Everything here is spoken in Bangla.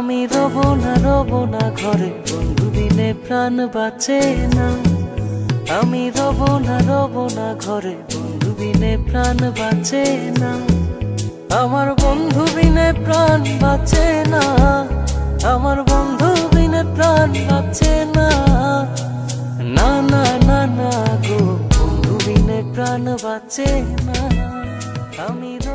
আমি রব না ঘরে, বন্ধু বিনে প্রাণ বাঁচে না। আমি রব না ঘরে, বন্ধু বিনে প্রাণ বাঁচে না। আমার বন্ধু বিনে প্রাণ বাঁচে না, আমার বন্ধু বিনে প্রাণ বাঁচে না। না না না না গো, বন্ধু বিনে প্রাণ বাঁচে না। আমি